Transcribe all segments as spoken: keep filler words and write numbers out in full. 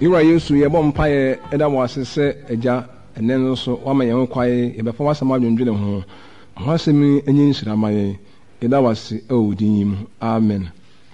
Ira Yesu ye bom pae eda wasese eja ene no so wama ye kwae ye befa wasama dwendwene ho ho asemi enyi nsira maye eda wase awudin amen.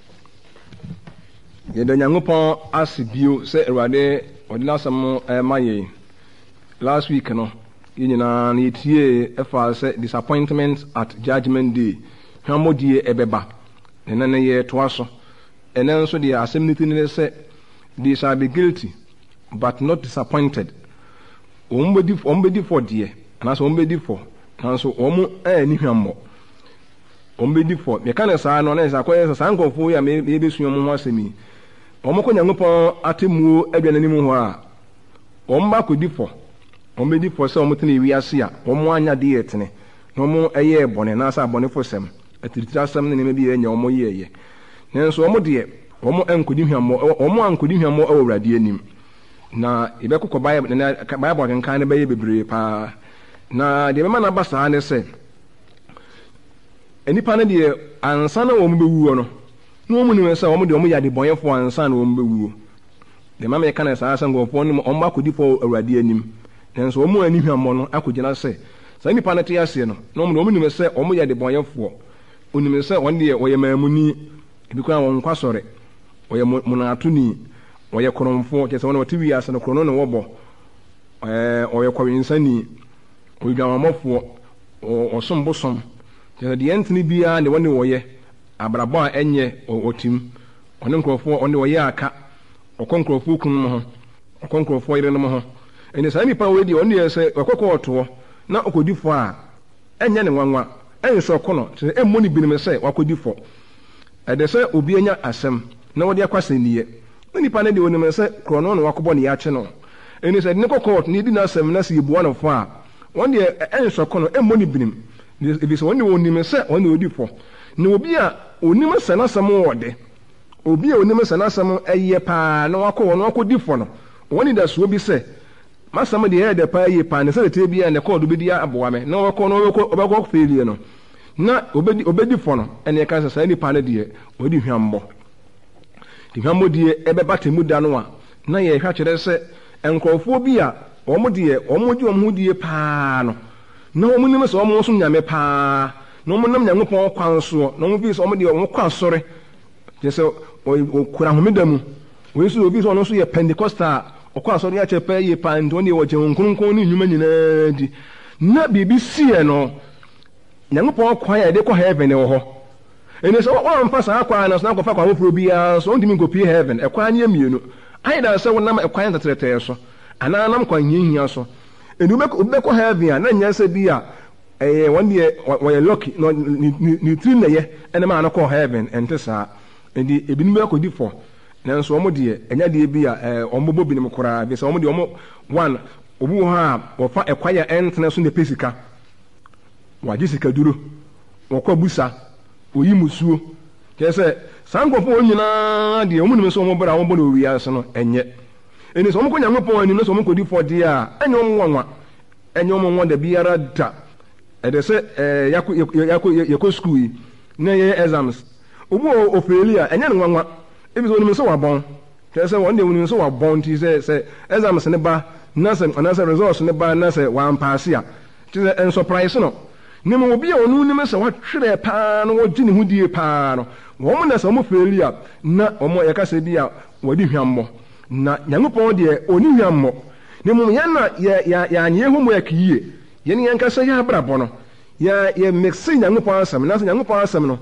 Ye da Nyankopon asibio se Awurade odina sam maye last week no yinyina na yetie efa se disappointment at judgment day hwamodie ebeba ene ne ye toaso ene nso de asem niti ne se they shall be guilty but not disappointed. Ombedi ombedi for dear and as ombedi for and so omo eh ni hwammo ombedi for me kan sa no na sa kwese sa nkofo ya me be suo mo ho asemi omo ko Nyankopon atemu adwanani ho a omba ko di for ombedi for se omo tene wi ase a omo anya de yetene no mo eye bone na sa bone fo sem atiritira sem ne me bi enya omo yeye nenso omo de omo enkodi hwammo omo ankodi hwammo e Awurade anim na ibekoko Bible na Bible kan ne baye bebre pa na de bema na basa ne se enipa ne de ansa na omo bewuo no no omo ni se omo de omo ya de bonyefo ansa na omo bewuo de mama kan sa asa ngofo no omo akodi fo Awurade anim nenso omo ani hwammo no akogina se sa nipa ne te ase no no omo omo ni se omo ya de bonyefo onim se on de oye mamuni ebikwa won kwasore oye munatuni oye koromfo kese wona watiwi asa no krono no wobo eh oye kwawinsani oyamamofo osombosom kese de entini bia ne woni woye abrabo a enye otim one nkrofo one woye aka okonkrofo kun ho okonkrofo ire no ho eni sa nipa we di one yese okoko oto na okodifo a enye ne nwanwa enso kono kese emmoni binim se wakodifo edese obi enya asem na wodi akwaseniye nipa ne de onim se krono no wakobo ne yache no eni se ne kokot ne di na asem na se yebuwa no fo a won de enso kono emmoni binim ebi se won de onim se won de odifo ne obi a onim se na asem wode obi a onim se na asem eye pa na wako no wakodifo no won da so obi se masam de ye de pa eye pa ne se te bia ne kodo bedi aboa me na wako no obeko felie no na obedi obedifo no ene ka se nipa ne de odi hwambo di hwambo die ebeba temu da no a na ye hwa kire se enkrofo bi a omo de omo di omo die pa no na omo nim se omo so nyame pa na omo nam Nyankopon kwanso na omo bi se omo de omo kwansore je se okura homedamu we so obi so no so ye Pentecostal okwansore ya chepe ye pa ndo ne wo je nkunkun ni nyuma nyina di na bibi sie no Nyankopon kwa ya de ko heaven wo ho ene so wo mfa sa akwa na so na kofa kwa wofro bia so ndimi go pie heaven e kwa nya mienu ai da se wonam e kwa nya tetrete so ana nam kwa nyihia so ene ube ko heaven na nya se bia eh won de wo ye lucky no ni tri na ye ene ma na ko heaven ente sa edi ebinu be ko di fo nanso omo de enya de bia eh omo bobinim kora bi se omo de omo one obu ha wo fa e kwa ya entene so ne pesika wajisika duro wokwa busa oyi musuo kese sankofo onyina de omunum so omo bra omo na owiase no enye eni so omo ko Nyankopon ani no so omo ko di fode a enye omo nwanwa enye omo nwa da biara da ede se eh yako yako yako school na ye exams obu ofelia enye nwanwa ebi so onim so wabon kese won de onim so wabon ti se se exams ne ba na se na se results ne ba na se wan pass a ti se en surprise no nimo obi a onu nim se watwere pa no wogine hudie pa no wo mo na se mo failure na omo ye kase bi a wadi hwammo na Nyankopon de oni hwammo nimo ya na ya ya anye hu mo yakiye ye ne yanka se ya brabo no ya ye mix Nyankopon asem na se Nyankopon asem no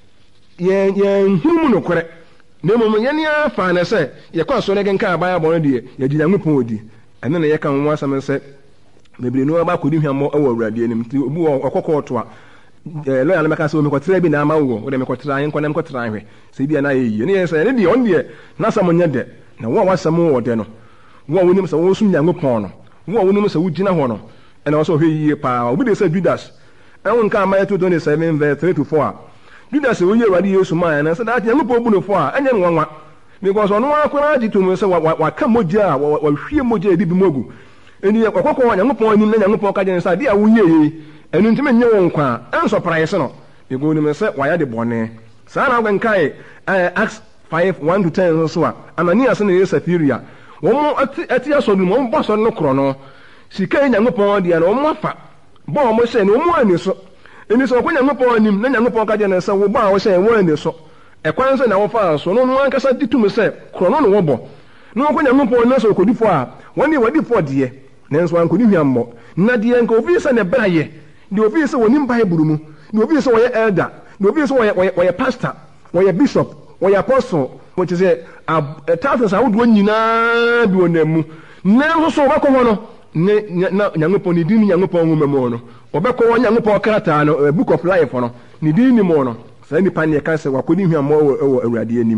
ye ye humu no kore nimo ye ne afa na se ye kwa so ne genka abaya bo no de ye di Nyankopon odi ene na ye kan mo asem se mebiri no ba kodi hwammo awu Awurade anim ti obu okokọ to a eh loya na meka se o mekotra bi na ama wo o de mekotra yen kwana mekotra hwe se bi na ye ne ye se ne de on de na sam nya de na wo wasam wo de no wo wonim se wo sum Nyankopon no wo wonim se wo gina ho no ena wo so hwe yie pa obi de se Judas en nka ama two twenty-seven verse three to four Judas wo ye Awurade Yesu ma na se da Nyankopon bu no fo a enye nwanwa because ono akora agi to no se wa ka moja wa hwie moja edi bi mogu eni okoko Nyankopon anim na Nyankopon ka je nsa de a wo ye enu ntime nye won kwa en surprise no be go ni me se wa ya de bone sa na gwen kai Acts five one to ten so a Ananias na Safiria wɔn ati ati asɔre mu wɔn bɔ asɔre no korɔ no sika yɛ Nyankopɔn deɛ no wɔn afa bɔ wɔn hyɛ no wɔn ani so ɛni sɛ ɔkɔ Nyankopɔn anim na Nyankopɔn ka gye ne nsa wo bɔ a wɔhyɛ wɔn ani so ɛkwan sɛ na wɔfa so no no ankasa di tum sɛ korɔ no no wɔbɔ na ɔkɔ Nyankopɔn na sɛ ɔkɔdifo a wɔn ne wɔdifo deɛ nanso ankɔdi hwiammɔ na deɛ nka obi sɛ ne bra yɛ deɛ obi sɛ wɔnim Bible mu deɛ obi sɛ wɔyɛ elder deɛ obi sɛ wɔyɛ wɔyɛ pastor wɔyɛ bishop wɔyɛ apostle wɔte sɛ titles ahodoɔ nyinaa bi wɔ nam mu nanso so wɔbɛkɔ hɔ no ne na Nyankopɔn ne din ne Nyankopɔn nwoma mu no wɔbɛkɔ hɔ Nyankopɔn krataa no book of life no ne din ni mu no saa nipa ne ka sɛ wakɔdi hwiammɔ wɔ Awurade anim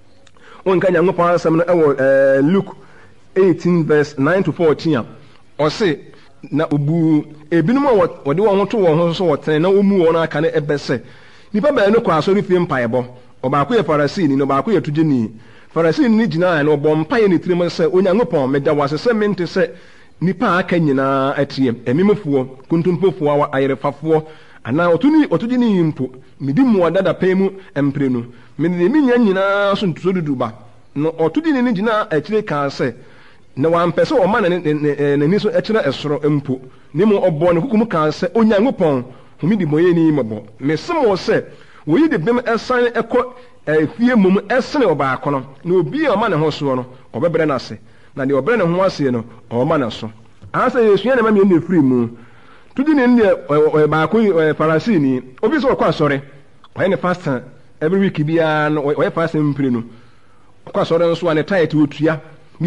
wɔnka Nyankopɔn asɛm no ɛwɔ Luke eighteen verse nine to fourteen ɔse na obu ebinom a wɔde wɔn ho to wɔn ho so wɔtene na wɔmu wɔn aka ne ɛbɛsɛ nipa bɛn no kɔ asɔre fie mpaebɔ ɔbaako yɛ Farisini na ɔbaako yɛ tugyeni Farisini ne gyina na ɔbɔ mpaeɛ ne tirim sɛ Onyankopɔn meda wo ase sɛ mente sɛ nipa aka nyinaa atie ɛmimfoɔ kuntumpofoɔ ayerefafoɔ anaa ɔtuni ɔtugyeni mpo medi mu dada pɛn mu mprenu mede mi nya nyinaa so ntuso dudu ba no ɔtugyeni ne gyina akyire kaa sɛ na wampɛ sɛ ɔma n'ani so ɛkyerɛ ɛsoro mpo ne mu ɔbɔ ne kukum kaa sɛ Onyankopɔn humi de bɔyɛ ni mɔbɔ mesem wɔ sɛ woyi de bem ɛsan ɛkɔ efie mum ɛsene ɔbaako no na obi a ɔma ne ho soɔ no ɔbɛbrɛ n'ase na deɛ ɔbrɛ ne ho ase no ɔma ne so ansa yɛsua ne ma me ne firi mu tudi ne ne baako Farisini obi sɛ ɔkɔ asɔre ɔyɛ ne fasta every week biara no ɔyɛ fasta mpire no ɔkɔ asɔre nso a ne tight otua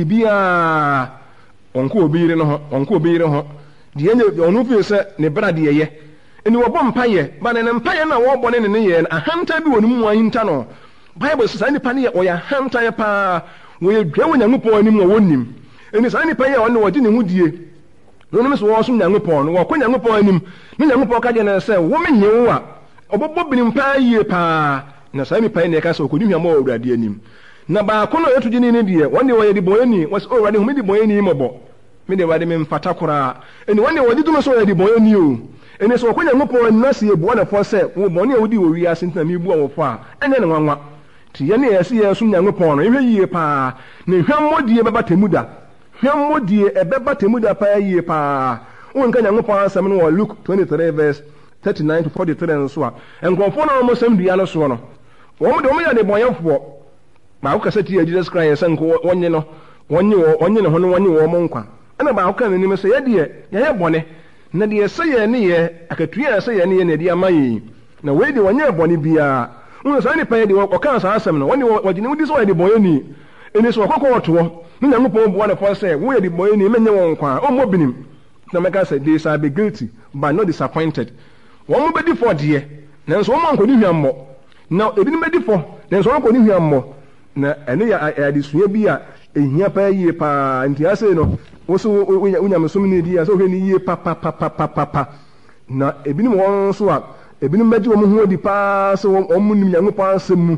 bibia ɔnkɔ obi yire no ho ɔnkɔ obi yire ho deɛ nye ɔno fi sɛ ne bra deɛ yɛ eni wɔbɔ mpayɛ ba ne ne mpayɛ na wɔbɔ ne ne yɛ ahanta bi wɔ ne mu ahinta no Bible sɛ saa nipa ne yɛ ɔyɛ ahanta yɛ paa wɔyɛ dwa wɔ Nyankopɔn anim a wɔnnim eni saa nipa yɛ ɔno wɔgye ne ho die no no so wɔsom Nyankopɔn no wɔkɔ Nyankopɔn anim ne Nyankopɔn ka gye ne sɛ wɔmenye wo a ɔbɔbɔ binim paa yie paa na saa nipa ne yɛ ka sɛ ɔkɔdi hwamɔ wɔ Awurade anim na baako no yɛto gyini ne deɛ wɔne wɔyɛ de bɔyɛni wɔsɛ o Awurade home de bɔyɛni mɔbɔ me de Awurade me mfata koraa ɛni wɔne wɔde dum so wɔyɛ de bɔyɛni o ɛni so wɔkɔ Nyankopɔn na se yɛbua ne fɔ sɛ wo bɔne a wodi wɔ wiase ntina me bua wɔ fɔ a ɛnyɛ ne nwanwa ti yɛne yɛse yɛsom Nyankopɔn no ɛhwɛ yie paa ne hwammɔdie bɛba temu da hwammɔdie ɛbɛba temu da paa yie paa wonka Nyankopɔn asɛm no wɔ Luke twenty-three verse thirty-nine to forty-three nso a nkɔmfoɔ no a wɔn sɛm dua no soɔ no wɔn de wɔn yɛ de bɔnyɛfoɔ baako kasa ti yɛ Jesus Christ sɛ nko wɔnye no wɔnye wɔ wɔnye ne ho no wɔnye wɔ mo nkwa ɛna baako ka n'anim sɛ yɛdeɛ yɛyɛ bɔne na deɛ sɛ yɛ ne yɛ akatua sɛ yɛ ne yɛ na ɛde ama yɛ na wei de wɔnyɛ bɔne biara wɔn saa nipa yɛ de wɔka saa asɛm no wɔne wɔgye ne wodi sɛ wɔyɛ de bɔne ni ɛni so wɔkɔkɔ wɔto hɔ ne Nyankopɔn bua ne fɔ sɛ wɔyɛ de bɔne ni mɛnyɛ wɔn nkwa ɔmmɔ binim na mɛka sɛ they shall be guilty but not disappointed wɔn mo bɛdi fɔ deɛ nanso wɔn ankɔdi hwammɔ na ebinom bɛdi fɔ nanso wɔn ankɔdi hwammɔ na ɛne yɛ adesua bi a ehia paa yie paa nti ase no woso wonyamesom ne di a sɛ ohwɛ ne yie papapapapapa na ebinom wɔn nso a ebinom bɛgye wɔn ho adi paa sɛ wɔn mo nim Nyankopɔn asɛm mu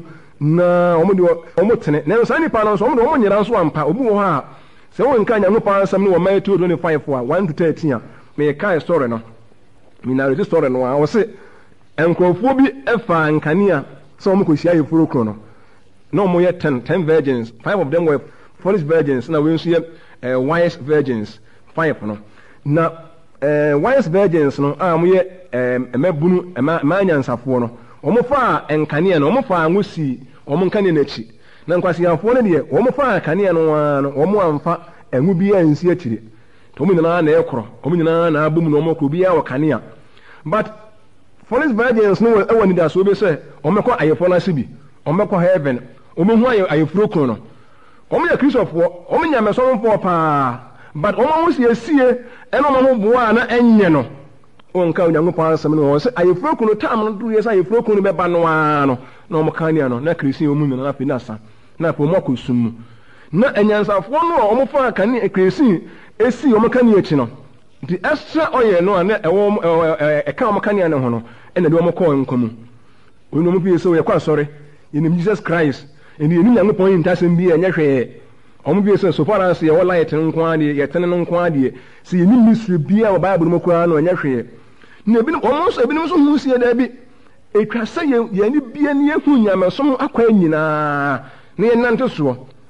na wɔn de wɔn tene na saa nipa no nso wɔn de wɔn nyera nso ampa obi wɔ hɔ a sɛ wɔn nka Nyankopɔn asɛm no wɔ Matthew twenty-five a one to thirteen a mɛka story no minarete story no a wɔse nkurɔfoɔ bi ɛfa nkanea sɛ wɔn kɔ hyia yɛforo kuro no na wɔn yɛ ten ten virgins five of them were foolish virgins na wɔn nso yɛ uh, wise virgins five no na uh, wise virgins no a wɔn yɛ mmabunu mmaa nyansafoɔ no wɔn fa nkanea no wɔn fa anwosi wɔn nkanea n'akyi na nkwasiafoɔ no deɛ wɔn fa nkanea no ara no wɔn amfa ɛnwo bi ansi akyire to wɔn nyinaa na ɛkorɔ wɔn nyinaa na abom na wɔn kɔ biara wɔ kanea but foolish virgins no ɛwɔ nidasoɔ bi sɛ wɔn kɔ ayɛfoɔ no ase bi wɔn kɔ heaven wɔn ho ayɛ ayɛfuro kuro no wɔn yɛ kristofoɔ wɔn nyamesɔnfoɔ paa but wɔn ho sie sie ɛna wɔn ho boa na ɛnyɛ no wɔn ka Onyankopɔn asɛm no wɔn sɛ ayɛfuro kuro tam no do yɛ sɛ ayɛfuro kuro no bɛba no ara no na wɔn ka nea no na kristian wɔn mu nyinaa afei na asa na afei wɔn akɔ sum mu na anyansafoɔ no a wɔn fa kanea kristian esi wɔn kanea akyi no nti extra ɔyɛ no a na ɛwɔ ɛka wɔn kanea no ho no ɛna de wɔn kɔɔ nkwa mu wɔn wɔn fi sɛ wɔyɛ kɔ asɔre yɛnim Jesus Christ ɛni yɛnim Nyankopɔn yi ntasɛm bi ɛnyɛ hwee ɔmo bi sɛ so far as yɛwɔ light no nko adeɛ yɛtene no nko adeɛ sɛ yɛnim mystery bi a wɔ Bible mu koraa no ɛnyɛ hwee na ebinom ɔmo nso ebinom nso hu sie daabi etwa sɛ yɛni bia ne yɛhu nyamesom akwa nyinaa na yɛnante soɔ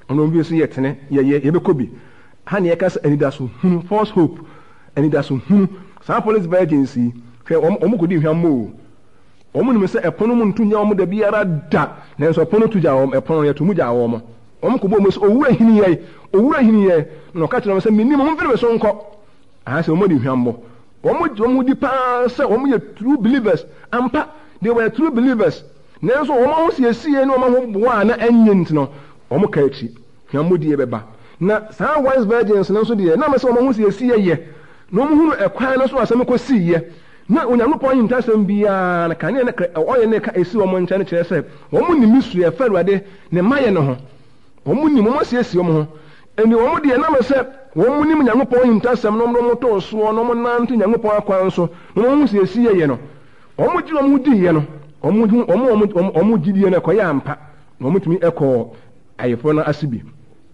ono bi so yetene ye ye ye be kobi ha ne yeka anidaso hunu false hope anidaso hunu sa police agency hwe omo kodi hwammo omo nim se epono mu ntunya omo da biara da nanso epono tuja omo epono ye to muja omo omo ko bo mo owura hini ye owura hini ye no ka kire se minim mo mfere so nko ha se omo di hwammo omo omo di pa se omo ye true believers ampa they were true believers nanso omo ho se esie no omo ho boa na anye ntino omo ka echi hwammo di ye beba na sa wise virgins nanso di ye na me se omo ho se esie ye no omo hu ekwan no so asem ko si ye na onyankopɔn yin tasɛm bia na kane na ɔyɛ ne ka esi wɔn nkyɛn kyerɛ sɛ wɔn nim su yɛ fɛ Awurade ne mayɛ no ho wɔn nim wɔn asiesie wɔn ho ɛni wɔn deɛ nam sɛ wɔn nim nyankopɔn yin tasɛm no wɔn to soɔ no wɔn nante nyankopɔn akwan so na wɔn ho siesie yɛ no wɔn gye wɔn di yɛ no wɔn wɔn wɔn wɔn gye die no kɔyɛ ampa na wɔn tumi ɛkɔ ayefo no ase bi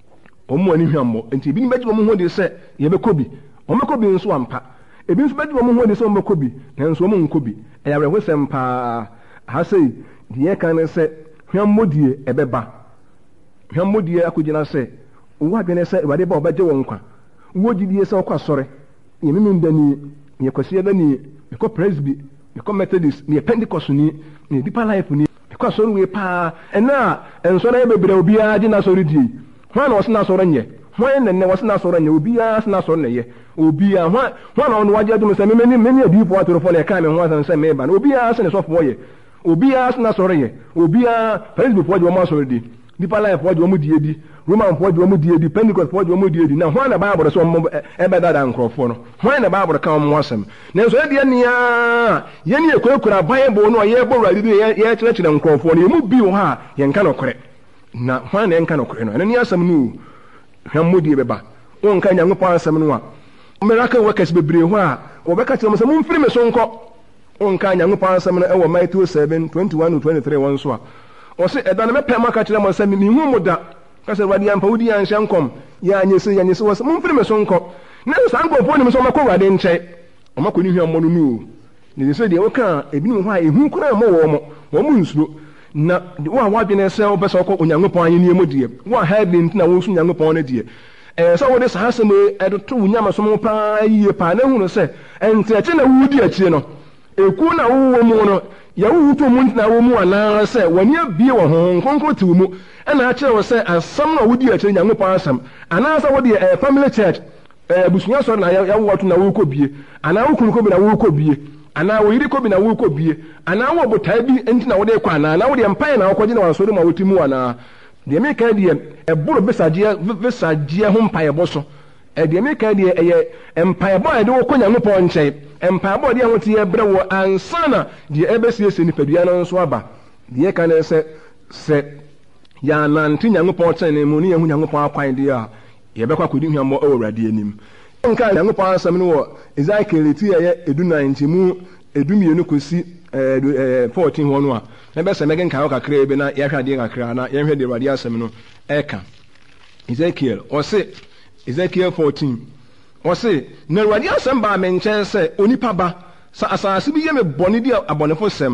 wɔn wɔn ani hwammo nti ebi ni bɛgye wɔn ho de sɛ yɛbɛkɔ bi wɔn bɛkɔ bi nso ampa ebi nso bɛdi wɔn ho de sɛ wɔn bɛkɔ bi nanso wɔn nkɔ bi ɛyɛ awerɛhosɛm paa ha sei deɛ kan ne sɛ hwammɔdie ɛbɛba hwammɔdie akɔgyina sɛ owó adwene sɛ Awurade ba ɔbɛgye wɔn nkwa owó gyidie sɛ ɔkɔ asɔre yɛ mímu ndani yɛ kɔsiɛ dani yɛkɔ presby yɛkɔ methodist yɛ pentecost ni yɛ deeper life ni yɛkɔ asɔre wie paa ɛna nsɔre yɛ bebree obiara gye n'asɔre die hwan na ɔsɛ n'asɔre nyɛ hwan na nnɛ wɔsɛ n'asɔre nyɛ obiara sɛ n'asɔre na yɛ obiara hwan hwan na ɔno wagye adum sɛ mmemme mmemme adiifo atorofo na ɛka me ho asɛm sɛ mmeba na obiara sɛ ne sɔfoɔ yɛ obiara sɛ n'asɔre yɛ obiara presbyfoɔ gye wɔn asɔre di deeper life foɔ gye wɔn die di roman foɔ gye wɔn die di pentecost foɔ gye wɔn die di na hwan na baabolo sɛ wɔn ɛbɛdada nkorɔfoɔ no hwan na baabolo ka wɔn asɛm na nso ɛdeɛ nia yɛn yɛ kurakura bible no a yɛbɔ Awurade bi yɛkyerɛkyerɛ nkorɔfoɔ no yɛn mu bi wɔ ha yɛnka nokorɛ na hwan na yɛnka nokorɛ no ɛno ne asɛm no hwammɔdie bɛba wɔnka Nyankopɔn asɛm no a miracle workers bebree hɔ a wɔbɛka kyerɛ mo sɛ momfiri me so nkɔ wɔnka Nyankopɔn asɛm no ɛwɔ Matthew seven twenty-one to twenty-three wɔn so a ɔse ɛda no mɛpɛ maka kyerɛ mo sɛ mehu mo da ka sɛ Awurade ampa wodi anhyɛ nkɔm yɛanyɛ sɛ yɛanyɛ sɛ wɔ sɛ momfiri me so nkɔ na saa nkurɔfoɔ nim sɛ ɔmɛkɔ Awurade nkyɛn ɔmakɔ ne hwammɔ no no ne sɛ deɛ woka ebinom hɔ a ɛhu koraa mmɔ wɔ mo wɔn mu nsuro na wo a wadwene sɛ wopɛ sɛ ɔkɔ Onyankopɔn ahenni mu deɛ wo a ha bi ntina wo nso Nyankopɔn no deɛ ɛɛ sɛ wode saa asɛm ɛdoto wo nyamesom paa yie paa na hunu sɛ ɛntrɛkye na wodi akyire no eku na wowɔ mu no yɛwowo to mu ntina wɔ mu anaa sɛ wɔne abie wɔ ho nkonkro te wo mu ɛna akyerɛ wo sɛ asɛm na wodi akyire Nyankopɔn asɛm anaasɛ wode ɛɛ family church ɛɛ abusua sɔre na yɛwowɔ to na wokɔ bie anaa wo kunu kɔ bi na wokɔ bie anaa wo yiri kɔ bi na wokɔ bie anaa wo botae bi ntina wode kɔ anaa na wode mpae na wokɔgye na wasɔre ma wotimu anaa deɛ meka deɛ ɛboro besagyeɛ besagyeɛ ho mpaebɔ so ɛdeɛ meka deɛ ɛyɛ mpaebɔ a yɛde wokɔ Nyankopɔn nkyɛn mpaebɔ deɛ ho te yɛbrɛ wɔ ansana deɛ ɛbɛsiesie nipadua no nso aba deɛ ka ne sɛ sɛ yɛanante Nyankopɔn kyɛn mu ne yɛhu Nyankopɔn akwan deɛ a yɛbɛkɔ akɔdi hwammɔ ɛwɔ Awurade anim nka Nyankopɔn asɛm no wɔ Ezekiel ti ɛyɛ edunan nkyɛmu edumienu kɔsi ɛɛ fourteen hɔ no a ɛbɛsɛ mɛgɛ nkae kakra bi na yɛhwɛ adeɛ kakra na yɛhwɛ deɛ Awurade asɛm no ɛka Ezekiel ɔse Ezekiel fourteen ɔse na Awurade asɛm baa me nkyɛn sɛ onipa ba sɛ asase bi yɛ me bɔne di abɔnefo sɛm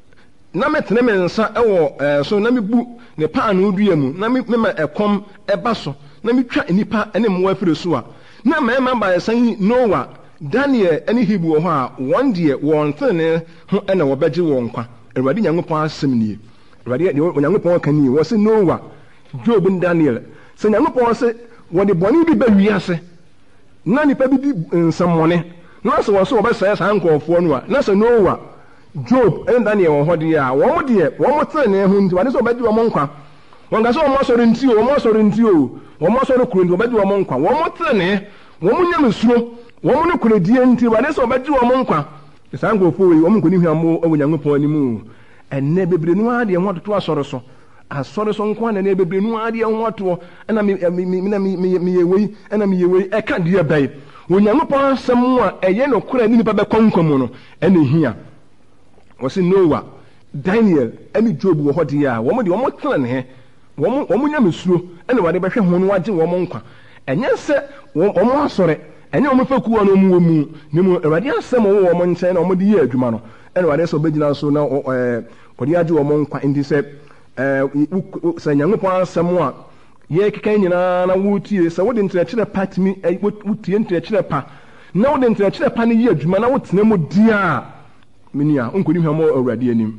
na metene me nsa ɛwɔ ɛɛ so na mebu ne paano dua mu na mema ɛkɔm ɛba so na metwa nipa ne mmoa afiri so a na mmarima baasa yi Noa Daniel ne Hebrew wɔ hɔ a wɔn deɛ wɔn tene ho ɛna wɔbɛgye wɔn nkwa Awurade Nyankopɔn asɛm nie Awurade Nyankopɔn ka nie wɔ se Noa Job ne Daniel sɛ Nyankopɔn sɛ wɔde bɔne bi ba wiase na nipa bi di nsɛmmɔne na sɛ wɔ so wɔbɛsɛe saa nkurɔfoɔ no a na sɛ Noa Job ne Daniel wɔ hɔ deɛ a wɔn deɛ wɔn tene ho nti wɔde sɛ wɔbɛgye wɔn nkwa wɔn ka sɛ wɔn asɔre nti o wɔn asɔre nti o wɔn asɔre kuro nti wɔbɛgye wɔn nkwa wɔn tene wɔn nyam suro wɔn no kuro die nti wɔde sɛ wɔbɛgye wɔn nkwa saa nkurɔfoɔ yi wɔn nkɔni hwammo wɔ Nyankopɔn anim ɛnɛ bebree no ara deɛ ho atoto asɔre so asɔre so nko ana ne bebree no ara deɛ ho ato ɛna me me me me yɛwei ɛna me yɛwei ɛka deɛ bɛyi Onyankopɔn asɛm a ɛyɛ no kora ne nipa bɛkɔ nkwa mu no ɛna hia wɔsi Noa Daniel ɛne Job wɔ hɔ deɛ a wɔn de wɔn tena ne wɔn wɔn nyam suro ɛna wɔde bɛhwɛ ho no wagye wɔn nkwa ɛnyɛ sɛ wɔn asɔre ɛnyɛ wɔn fɛ kuwa no mu wɔ mu ne mu Awurade asɛm wɔ wɔn nkyɛn na wɔn de yɛ adwuma no ɛna Awurade sɛ ɔbɛgyina so na ɛɛ wɔde agye wɔn nkwa nti sɛ ɛɛ sɛ Nyankopɔn asɛm a ye keka nyina na wotie sɛ wode ntrɛkyerɛ pa timi wotie ntrɛkyerɛ pa na wode ntrɛkyerɛ pa ne yi adwuma na wotena mu dia menia onkoni hwamɔ awurade anim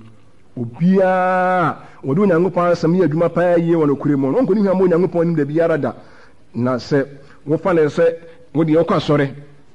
obia wode onyankopɔn asɛm yi adwuma pa yie wɔ no kure mu no onkoni hwamɔ onyankopɔn nim da biara da na sɛ wofa ne sɛ wode yɛkɔ asɔre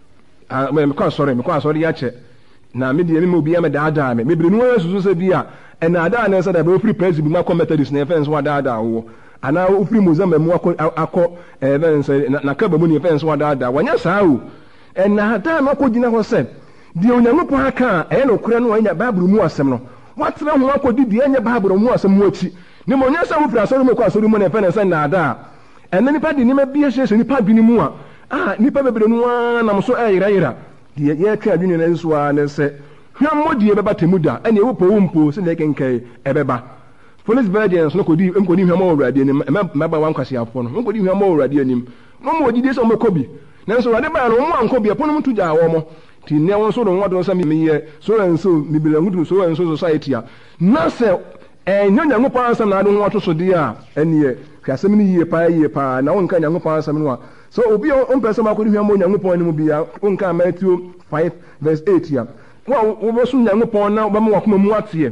a mekɔ asɔre mekɔ asɔre yɛakyɛ na me deɛ me obia me daadaa me mebrɛ no asusu sɛ bi a ɛna adaa ne sɛ da bɛfiri president mu akɔ methodist na ɛfɛn so wadaadaa wo ana ofiri muzamba mu akɔ akɔ ɛfɛn sɛ na kaba mu ne ɛfɛn so wadaadaa wanya saa o ɛna adaa no akɔ gyina hɔ sɛ deɛ onyankopɔn aka ɛyɛ no kora no anya bible mu asɛm no watena ho akɔdi deɛ ɛnyɛ bible mu asɛm mu akyi ne mo nya sɛ wofiri asɔre mu kɔ asɔre mu na ɛfɛn sɛ na adaa ɛna nipa de nima bia hyehyɛ nipa bi ne mu a ah nipa bebree no a nam so ɛyerayera deɛ yɛtwa adwene no nso a ne sɛ hwammo deɛ bɛba temu da ɛne ɛwo po wo mpo sɛ ne kenkai ɛbɛba police virgins no kodi nkodi hwammo awurade anim mɛba wankwasiafo no nkodi hwammo awurade anim no mo gidi sɛ mo kɔbi nanso awurade ba no mo ankɔbi ɛpo no mtu gya wɔ mo ti ne wɔn so no wɔdo sɛ meyɛ so nso mibila ngudu so nso society a na sɛ ɛnyɛ nyankopɔn asɛm na ade ho ato so deɛ a ɛneɛ hwasɛm no yie paa yie paa na wonka nyankopɔn asɛm no a so obi ompɛ sɛ makɔdi hwammo nyankopɔn anim bia wonka Matthew five verse eight a wo wobɛso nyankopɔn na wobɛma wakoma mu ateɛ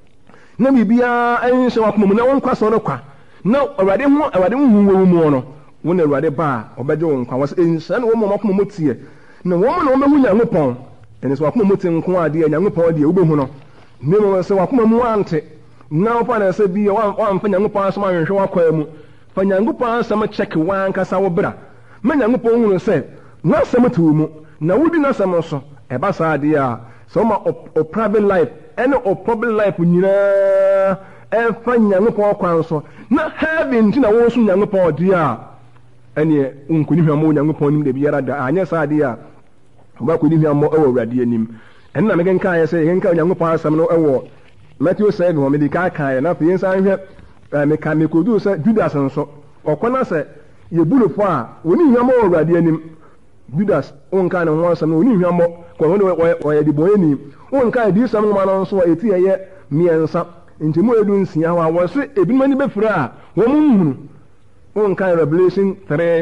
na biribiaa ɛnhyɛ wakoma mu na wɔnkwa sɔ no kwa na awurade ho awurade ho hu mu no wo na awurade ba a ɔbɛgye wo nkwa wɔ sɛ ɛnhyɛ na wɔma wakoma mu teɛ na wɔn na wɔbɛhu nyankopɔn ɛne sɛ wakoma mu te nko adeɛ nyankopɔn deɛ wobɛhu no ne mu sɛ wakoma mu ante na wofa na sɛ bi wɔamfa nyankopɔn asɛm ahwehwɛ wakɔa mu fa nyankopɔn asɛm kyɛke wankasa wo bra ma nyankopɔn hunu sɛ n'asɛm te wo mu na wodi n'asɛm so ɛba saa adeɛ a sɛ woma o private life ɛne o public life nyinaa ɛfa nyankopɔn kwan so na heaven nti na wɔn so nyankopɔn ɔdeɛ a ɛneɛ nkoni hwammo nyankopɔn nim da biara da anyɛ saa adeɛ a wobakɔni hwammo ɛwɔ awurade anim ɛno na mekenkaeɛ sɛ yɛkenka nyankopɔn asɛm no ɛwɔ Matthew seven hɔ mede kaa kaeɛ na afei yɛnsan hwɛ meka mekoduu sɛ Judas nso ɔkɔ na sɛ yɛbulofo a wɔni hwammo wɔ awurade anim Judas wonka ne ho asɛm no wɔni hwammo kɔhɔ wɔyɛ de bɔyɛni wonka di sɛm nwoma no nso a ɛti ɛyɛ mmiɛnsa nti mu edu nsia hɔ a wɔ se ebinom ani bɛfiri a wɔn mu nhunu wonka Revelation three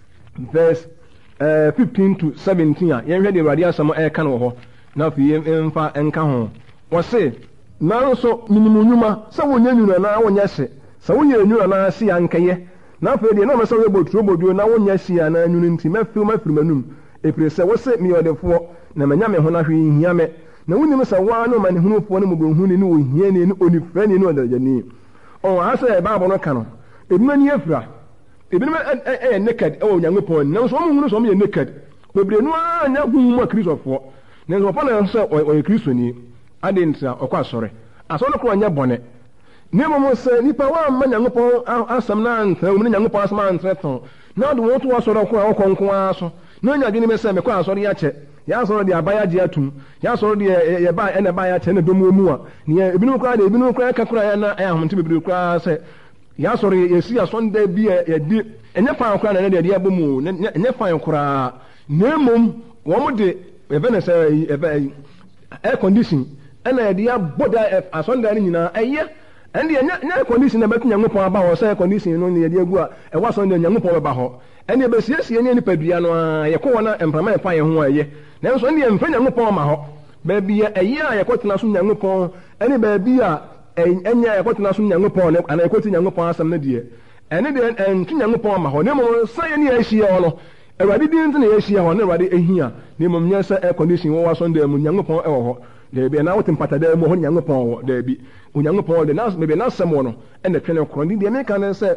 verse fifteen to seventeen a yɛnhwɛ de awurade asɛm ɛɛka no wɔ hɔ na afei yɛmfa ɛnka ho wɔ se nanso minimu nnwuma sɛ wonyɛ nwunu anaa wonyɛ hye sɛ woyɛ nwunu anaa hye a nkɛyɛ na afei deɛ na ɔmɛ sɛ woyɛ bɔturo bɔdwo na wonyɛ hye anaa nwunu nti mɛfiri mɛfiri m'anum ɛfiri sɛ wo se meyɛ ɔdefoɔ na manya me ho no ahwɛ nhia me na wonim sɛ waa ne ɔmanehunufoɔ no mɔbɔhuni ne ɔhiani ne onifrani ne ɔdagyani ɔwɔ ha sɛ ɛbaabɔ no ka no ebinom ani afira ebinom ɛyɛ naked ɛwɔ Onyankopɔn nanso wɔn hunu sɛ wɔn yɛ naked bebree no ara nyɛ huhu a kristofoɔ nanso wɔfa no sɛ ɔyɛ kristoni ade ntia ɔkɔ asɔre asɔre no korɔ nyɛ bɔne ne mmom sɛ nipa wa amma Nyankopɔn asɛm no antra wɔn ne Nyankopɔn asɛm antra tɔn na ɔde wɔn to asɔre korɔ a wɔkɔ nko ara so na nya adwene me sɛ mekɔ asɔre yɛakyɛ yɛasɔre deɛ abaya gye atum yɛasɔre deɛ yɛba ɛna ba yɛakyɛ ne dɔm mu a ne ebinom koraa deɛ ebinom koraa ka koraa na ɛyɛ ahomte bebree koraa sɛ yɛasɔre yɛsi asɔnda bi a yɛdi ɛnyɛ fan koraa na ɛne deɛ deɛ abɔ mu ɛnyɛ fan koraa na mmom wɔn de ɛbɛ ne sɛ ɛbɛ air condition ɛna yɛde abɔ da asɔnda no nyinaa ɛyɛ ɛne deɛ nyɛ air condition na bɛto Nyankopɔn aba hɔ sɛ air condition no ne yɛde agu a ɛwɔ asɔnda Nyankopɔn bɛba hɔ ɛne bɛsiesie ne nipadua no a yɛkɔ wɔ na mprama yɛfa yɛn ho a ɛyɛ nanso ɛne yɛmfa Nyankopɔn ma hɔ baabi a ɛyɛ a yɛkɔtena so Nyankopɔn ɛne baabi a ɛnyɛ a yɛkɔtena so Nyankopɔn anaa yɛkɔti Nyankopɔn asɛm no deɛ ɛne deɛ ɛnto Nyankopɔn ma hɔ ne mmom sɛ yɛ ne yɛahyia hɔ no Awurade din nti na yɛahyia hɔ ne Awurade ahia ne mmom nyɛ sɛ air condition wɔwɔ asɔnda mu Nyankopɔn ɛwɔ hɔ daabi na wote mpatadaa mu hɔ Nyankopɔn wɔ daabi Onyankopɔn de na baabi na asɛm wɔ no ɛna twene korɔ ne deɛ meka ne sɛ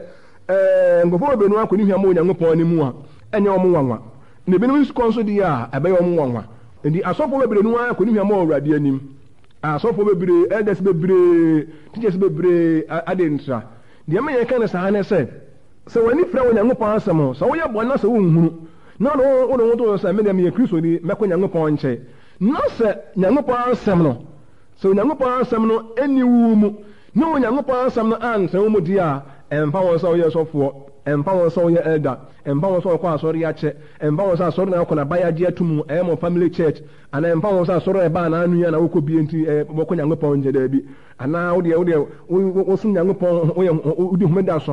nkɔfoɔ bebree akɔni hwammo Onyankopɔn ne mu a ɛnyɛ wɔn nwanwa na ebinom nso kɔ nso deɛ a ɛbɛyɛ wɔn nwanwa nti asɔfoɔ bebree no akɔni hwammo wɔ Awurade anim asɔfoɔ bebree elders bebree teachers bebree ade ntra deɛ mɛ yɛn ka ne saa ne sɛ sɛ w'ani fira wɔ Nyankopɔn asɛm sɛ woyɛ bɔne na sɛ wonhunu na ɔno ɔno ɔno sɛ mɛdɛm yɛ Kristo ni mɛkɔ Nyankopɔn nkyɛn na sɛ Nyankopɔn asɛm no sɛ Nyankopɔn asɛm no ɛni wu mu na wɔ Nyankopɔn asɛm no antra wo mu deɛ a ɛmfa wɔn sɛ woyɛ sɔfoɔ ɛmfa wɔn sɛ woyɛ elder ɛmfa wɔn sɛ wɔkɔ asɔre akyɛ ɛmfa wɔn sɛ asɔre na wɔkɔ na baya gye atum ɛyɛ mo family church anaa ɛmfa wɔn sɛ asɔre ɛba na anu ya na wɔkɔ bie nti ɛɛ wɔkɔ Nyankopɔn nkyɛn daabi anaa wodeɛ wodeɛ wosom Nyankopɔn woyɛ wodi homeda so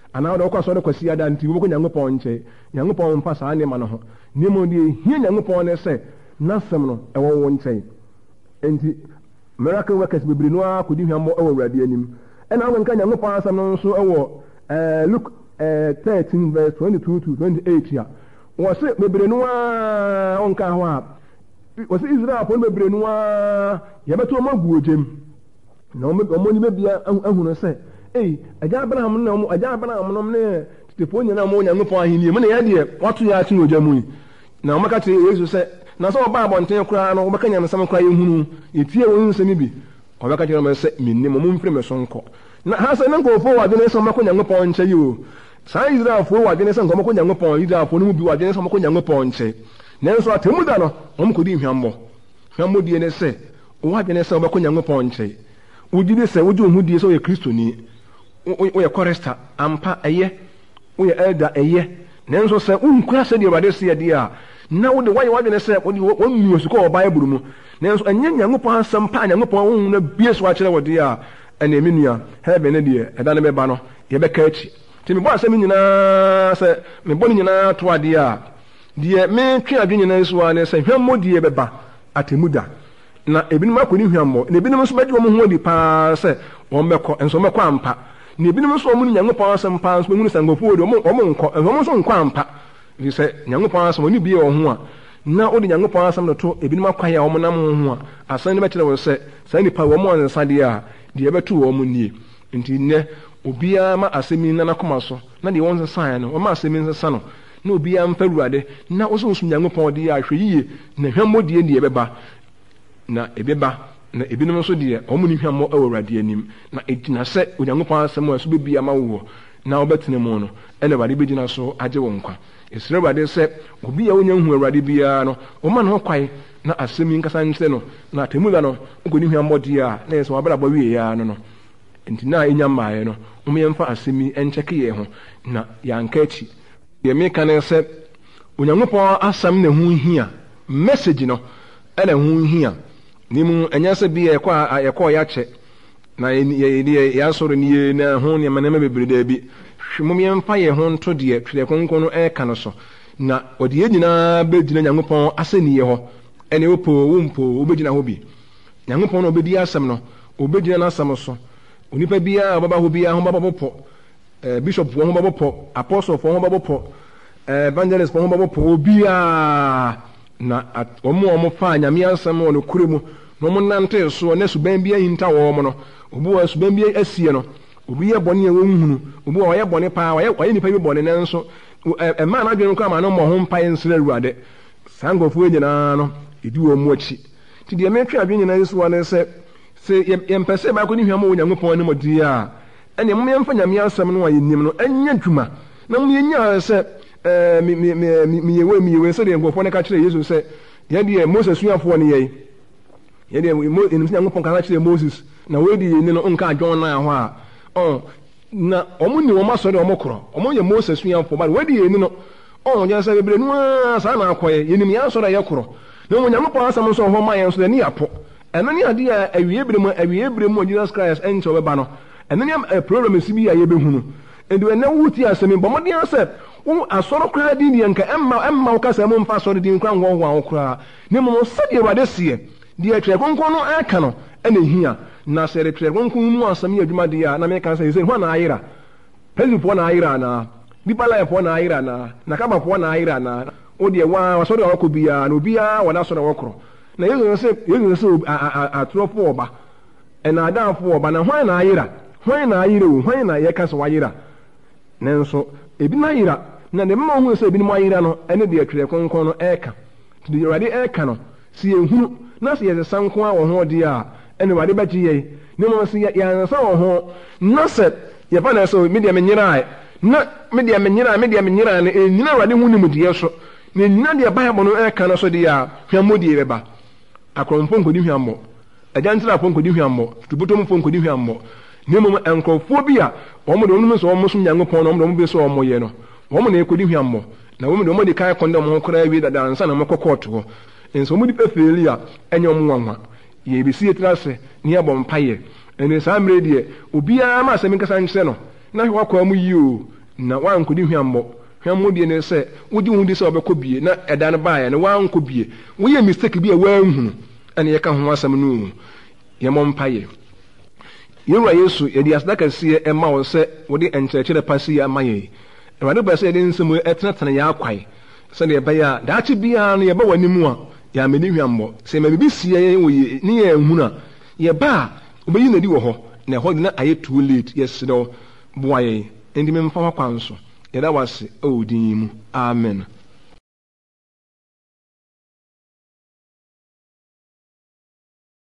ana do kwa so do kwasi ada nti wo ko Nyankopɔn nche Nyankopɔn mpa saa ne ma no ho ne mo de hia Nyankopɔn ne se nasem no e wo wo nche enti miracle workers bebre no a kodi hwambo e wo Awurade anim ena wo nka Nyankopɔn asem no nso e wo eh Luke eh thirteen verse twenty-two to twenty-eight ya wo se bebre no a onka ho a wo se Israel pon bebre no a ye beto magu ojem na omo ni bebia ahu no se eh aja Abraham na omo aja Abraham no ne tefo nyina mo Nyankopɔn ahini mo ne ya de wato ya ati no ojamu yi na omo ka te Yesu se na so ba abonten kura no obeka nyam sam kura yehunu etie won nsemi bi obeka kire mo se minni mo mumfire me so nko na ha se nko fo wa de ne so mako Nyankopɔn nche yi o sa Israel fo wa de ne so nko mako Nyankopɔn Israel fo no mu bi wa de ne so mako Nyankopɔn nche nenso atemu da no omo kodi hwambo hwambo die ne se wa de ne so mako Nyankopɔn nche wudi de se wudi ohudie so ye Kristoni wo ye chorister ampa eye wo ye elder eye nenso se unkura se de Awurade se de a na wo de waye wadwe ne se wo de wo nnu osuko o Bible mu nenso enye Nyankopɔn asɛm pa Nyankopɔn wo na bie so akyerɛ wo de a ene emi nua heaven ne de ɛda ne bɛba no ye bɛka achi ti me bɔ asɛm nyinaa sɛ me bɔ ne nyinaa to ade a de me twe adwe nyinaa so a ne sɛ hwammo de bɛba atemuda na ebinom akoni hwammo na ebinom so bɛgye wo ho di pa sɛ wɔn bɛkɔ enso bɛkɔ ampa na ebinom so wɔn Nyankopɔn asɛm pa nso mu sangofo de wɔn wɔn nkɔ wɔn so nkɔ ampa di sɛ Nyankopɔn asɛm oni bie wɔ ho a na odi Nyankopɔn asɛm no to ebinom akwaye a wɔn nam ho a asan ne bɛkyerɛ wɔ sɛ saa nipa wɔn wɔn nsa de a deɛ bɛto wɔn nie nti ne obiara ma asɛm yi na nakoma so na deɛ wɔn nsa no wɔn ma asɛm yi nsa no na obiara mfa Awurade na wɔso wɔso Nyankopɔn de ahwɛ yie na hwammo die deɛ bɛba na ebeba na ebinom nso deɛ wɔn ni hwammo ɛwɔ Awurade anim na egyina sɛ Onyankopɔn asɛm a so bebi ama wo na wɔbɛtena mu no ɛna Awurade bɛgyina so agye wɔn nkwa esere Awurade sɛ obi a wonya hu Awurade biara no wɔma no kwae na asɛm yi nkasa nkyɛ no na temula no nkoni hwammo die a na yɛsɛ wabra bɔ wie ya no no nti na enya maaye no wɔn yɛmfa asɛm yi nkyɛke yɛ ho na yɛanka akyi deɛ meka ne sɛ Onyankopɔn asɛm na ho hia message no ɛna ho hia ni mu enya sɛ bi yɛkɔ yɛkɔ yɛakyɛ na yɛ yɛasɔre ni yɛ na ho ne manema bebree da bi hwemom yɛmfa yɛ ho nto deɛ twere konko no ɛka no so na ɔde yɛ nyinaa bɛgyina Nyankopɔn asɛni yɛ hɔ ɛne wopo wompo wobɛgyina hɔ bi Nyankopɔn no obɛdi asɛm no obɛgyina n'asɛm so onipa biara ɔbɛba hɔ biara ho bɛbɔpɔ eh bishop ho bɛbɔpɔ apostle ho bɛbɔpɔ eh evangelist ho bɛbɔpɔ obiara na ɔmo ɔmo fa Nyame asɛm wɔ no kure mu na ɔmo nante so na suban bi ahinta wɔ ɔmo no obi wɔ suban bi asie no obi yɛ bɔne a wɔnhunu obi wɔ yɛ bɔne paa wɔyɛ wɔyɛ nipa bi bɔne nanso ɛma na adwene ko ama no mmɔ ho mpa nsere Awurade saa nkɔfoɔ nyinaa no edi wɔ mu akyi ti deɛ metwe adwene nyinaa so wɔ ne sɛ sɛ yɛmpɛ sɛ baako ne hwammo wɔ Nyankopɔn ne mɔdi a ɛne mo yɛmfa Nyame asɛm no a yɛnim no ɛnyɛ dwuma na mo yɛnya sɛ ɛɛ mi mi mi mi yɛwɔ mi yɛwɔ sɛ deɛ nkɔfoɔ no ka kyerɛ Yesu sɛ yɛdeɛ Moses suafoɔ ne yɛi yɛdeɛ mo enim sɛ Nyankopɔn ka kyerɛ Moses na wɔdi yɛni no nka adwɔn na hɔ a ɔn na ɔmo ni wɔn asɔre ɔmo korɔ ɔmo yɛ Moses suafoɔ ba wɔdi yɛni no ɔn yɛ sɛ bebree no saa na akɔyɛ yɛnim yɛ asɔre yɛ korɔ na wɔn Nyankopɔn asɛm nso hɔ ma yɛn nso ni apɔ ɛno ne ade a awie bere mu awie bere mu Jesus Christ ɛnkyɛ ɔbɛba no ɛno ne problem si bi a yɛbɛhunu ɛdi ɛnɛ wuti asɛm bɔ mɔden sɛ wo asɔre koraa din deɛ nka ɛmma ɛmma wo kasa mu mfa asɔre din koraa ngɔn ngɔn koraa ne mo sɛdeɛ Awurade seɛ deɛ twɛ konkon no ɛka no ɛna hia na sɛ de twɛ konkon mu asɛm yɛ adwuma deɛ na meka sɛ sɛ ho na ayera pɛsifoɔ na ayera na nipa laifoɔ na ayera na na kabafoɔ na ayera na o deɛ wa asɔre a wɔkɔ biara na obiara wɔda asɔre a wɔkorɔ na yesu sɛ yesu sɛ atorɔfoɔ ɔba ɛna adamfoɔ ɔba na hwan na ayera hwan na ayera o hwan na yɛka sɛ wayera nanso ebi na ayera na de mma ho sɛ ebi mo ayera no ɛne deɛ twɛ konkon no ɛka de Awurade ɛka no si ehunu na sɛ yɛsɛ sanko a wɔ ho de a ɛne Awurade bɛgye yɛ ne mo sɛ yɛansa wɔ ho na sɛ yɛfa na sɛ me deɛ menyera na me deɛ menyera me deɛ menyera ne enyina Awurade hu nim deɛ so na enyina deɛ Bible no ɛka no so de a hwammo deɛ bɛba akrɔmfo nkodi hwammɔ agyantra afo nkodi hwammɔ tubutom fo nkodi hwammɔ ne mo nkrɔfoɔ bi a wɔn de wɔn so wɔn so Nyankopɔn no wɔn de wɔn bi so wɔn yɛ no wɔn na ekodi hwammɔ na wɔn de wɔn de kan kɔndɛm ho koraa wie dada ansa na wɔn kɔ kɔɔto hɔ nso wɔn de pɛfɛɛli a ɛnyɛ wɔn nwanwa yɛ bi sie tira sɛ ne yɛ bɔ mpaeɛ ɛne saa mmere deɛ obiara ma asɛm nkasa nkyerɛ no na hwɛ wakɔ mu yi o na wankodi hwammo hwammo die ne sɛ wodi hu di sɛ obɛkɔ bie na ɛda no baeɛ no wankɔ bie woyɛ mistake bi a wanhunu ɛne yɛka ho asɛm no yɛmmɔ mpaeɛ. Yɛwura Yesu yɛde aseda kɛseɛ ɛma wo sɛ wode nkyerɛkyerɛ pa si ama yɛ Awurade bɛ sɛ yɛde nsɛm ɛtenatena yɛ akwae sɛdeɛ ɛbɛyɛ a daakye biara no yɛbɛ w'anim a yɛamani hwammo sɛ ma biribi sie yɛn wɔ yɛ ne yɛnhunu a yɛba a wobɛyi n'adi wɔ hɔ na ɛhɔ de na ayɛ too late yɛserɛ wo boa yɛn enti memfa hɔ kwan so yɛda wase ɛwɔ din mu amen.